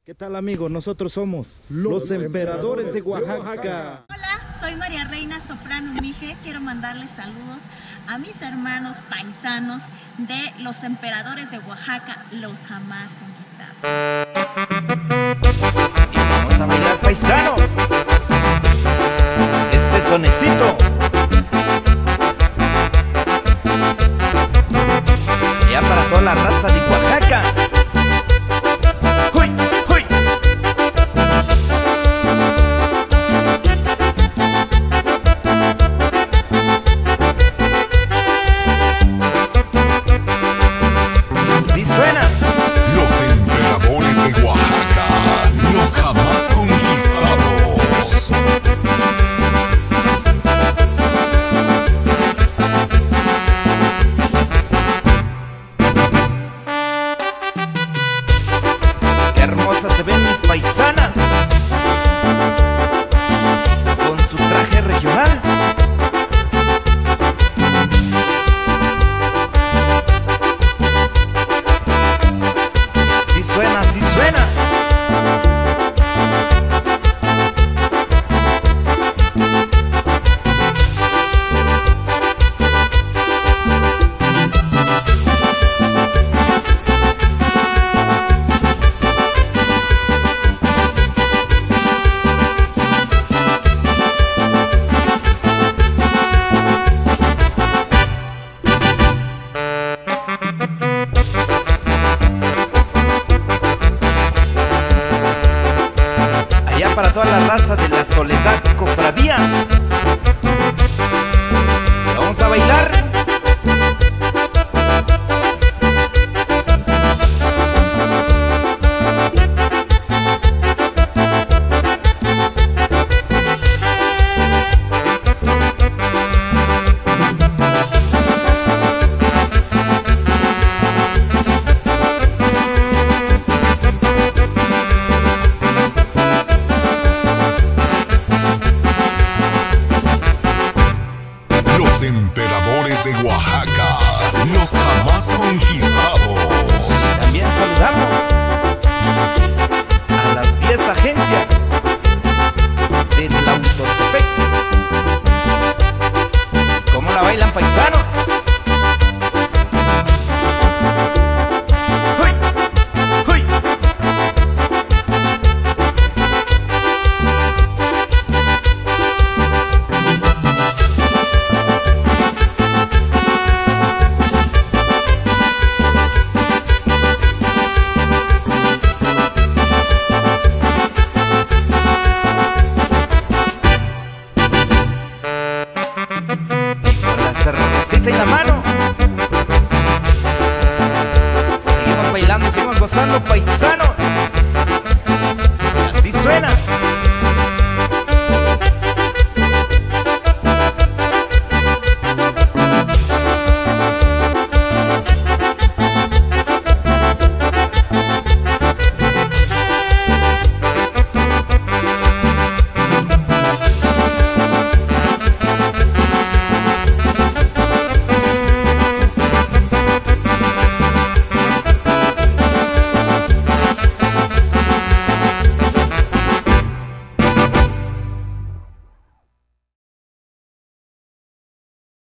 ¿Qué tal, amigos? Nosotros somos los Emperadores de Oaxaca. Hola, soy María Reina Soprano Mije. Quiero mandarles saludos a mis hermanos paisanos de los Emperadores de Oaxaca, los jamás conquistados. Y vamos a bailar, paisanos, este sonecito. Ya para toda la raza de Oaxaca. ¡Huy! ¡Huy! Así suena. Los Emperadores de Oaxaca, los jamás conquistados. Qué hermosas se ven mis paisanas con su traje regional. Así suena, así suena. Para toda la raza de la Soledad Cofradía, vamos a bailar. Los Emperadores de Oaxaca, los jamás conquistados. También saludamos a las 10 agencias de Tlautotepec. ¿Cómo la bailan, paisanos? ¡Huy! ¡Huy! Cervecita en la mano, seguimos bailando, seguimos gozando, paisanos.